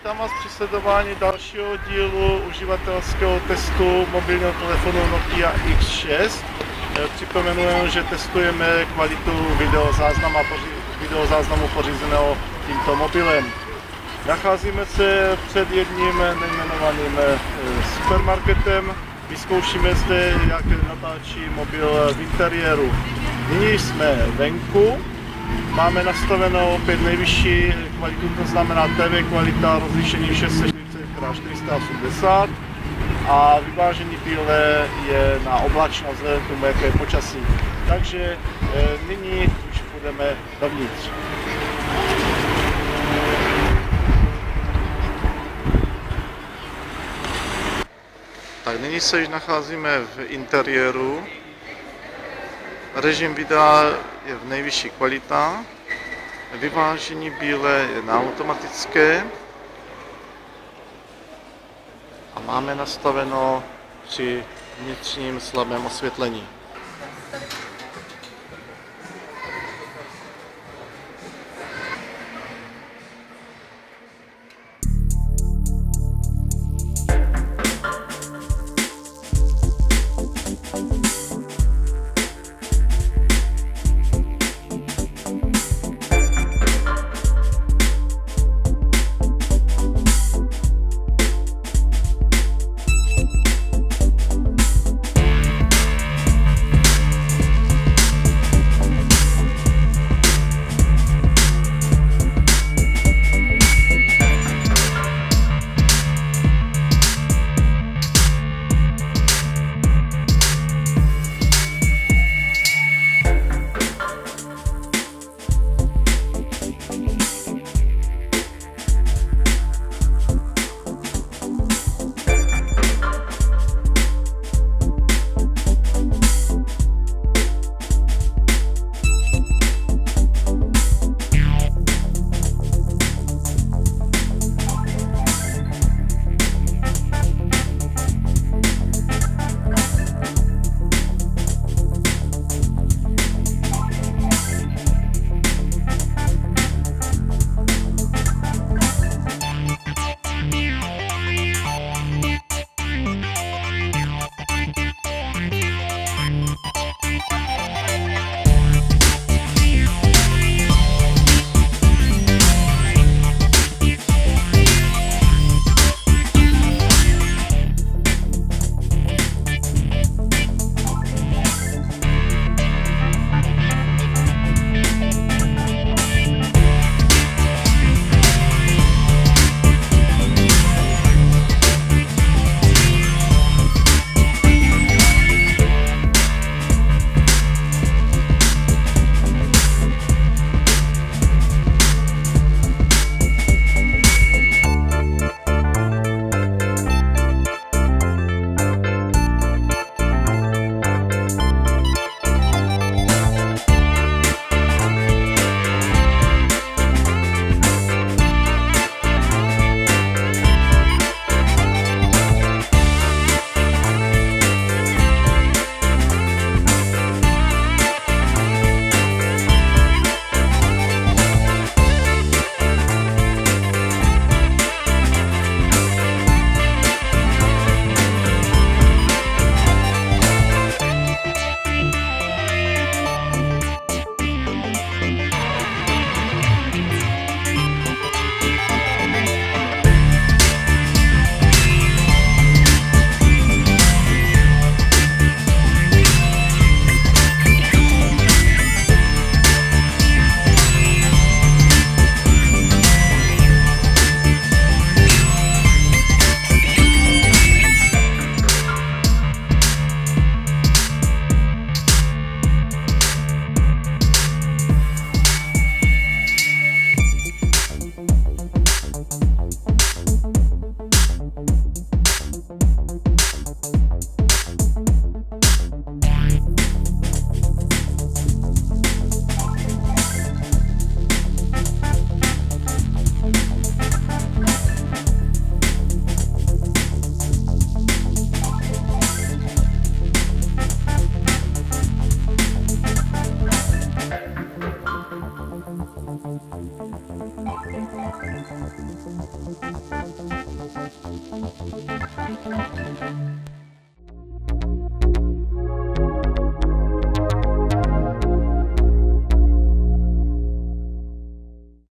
Vítám vás při sledování dalšího dílu uživatelského testu mobilního telefonu Nokia X6. Připomenuji, že testujeme kvalitu videozáznamu pořízeného tímto mobilem. Nacházíme se před jedním nejmenovaným supermarketem. Vyzkoušíme zde, jak natáčí mobil v interiéru. Nyní jsme venku. Máme nastavenou opět nejvyšší kvalitu, to znamená TV kvalita, rozlišení 640x480 a vyvážení bílé je na oblačno vzhledem k tomu, jaké je počasí. Takže nyní už půjdeme dovnitř. Tak nyní se již nacházíme v interiéru. Režim videa je v nejvyšší kvalita, vyvážení bílé je na automatické a máme nastaveno při vnitřním slabém osvětlení.